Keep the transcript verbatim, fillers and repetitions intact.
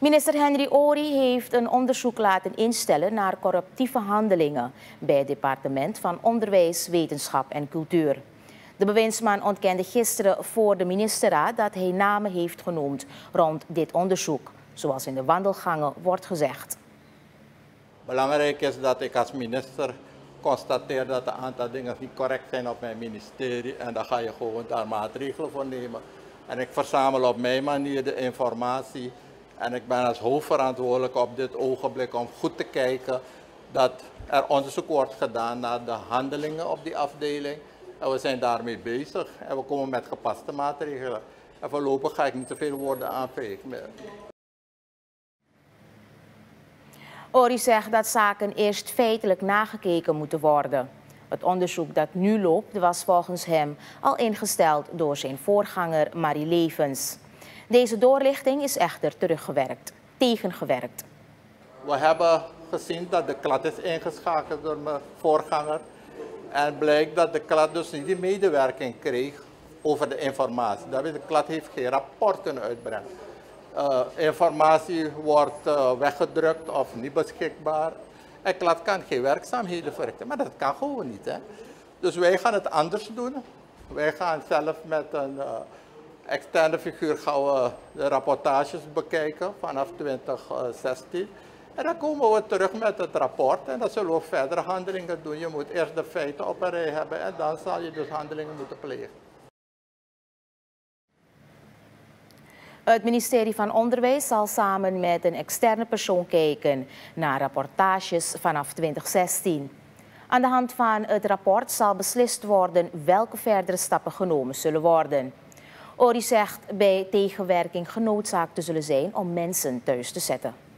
Minister Henry Ory heeft een onderzoek laten instellen naar corruptieve handelingen bij het departement van Onderwijs, Wetenschap en Cultuur. De bewindsman ontkende gisteren voor de ministerraad dat hij namen heeft genoemd rond dit onderzoek, zoals in de wandelgangen wordt gezegd. Belangrijk is dat ik als minister constateer dat een aantal dingen niet correct zijn op mijn ministerie en dan ga je gewoon daar maatregelen voor nemen. En ik verzamel op mijn manier de informatie en ik ben als hoofdverantwoordelijk op dit ogenblik om goed te kijken dat er onderzoek wordt gedaan naar de handelingen op die afdeling. En we zijn daarmee bezig en we komen met gepaste maatregelen. En voorlopig ga ik niet te veel woorden aanvegen. Ory zegt dat zaken eerst feitelijk nagekeken moeten worden. Het onderzoek dat nu loopt was volgens hem al ingesteld door zijn voorganger Marie Levens. Deze doorlichting is echter teruggewerkt, tegengewerkt. We hebben gezien dat de klad is ingeschakeld door mijn voorganger. En blijkt dat de klad dus niet die medewerking kreeg over de informatie. Dat de klad heeft geen rapport kunnen uitbrengen. Uh, informatie wordt uh, weggedrukt of niet beschikbaar. En klad kan geen werkzaamheden verrichten, maar dat kan gewoon niet. Hè? Dus wij gaan het anders doen. Wij gaan zelf met een uh, externe figuur gaan we de rapportages bekijken vanaf twintig zestien. En dan komen we terug met het rapport en dan zullen we verdere handelingen doen. Je moet eerst de feiten op een rij hebben en dan zal je dus handelingen moeten plegen. Het ministerie van Onderwijs zal samen met een externe persoon kijken naar rapportages vanaf twintig zestien. Aan de hand van het rapport zal beslist worden welke verdere stappen genomen zullen worden. Ory zegt bij tegenwerking genoodzaakt te zullen zijn om mensen thuis te zetten.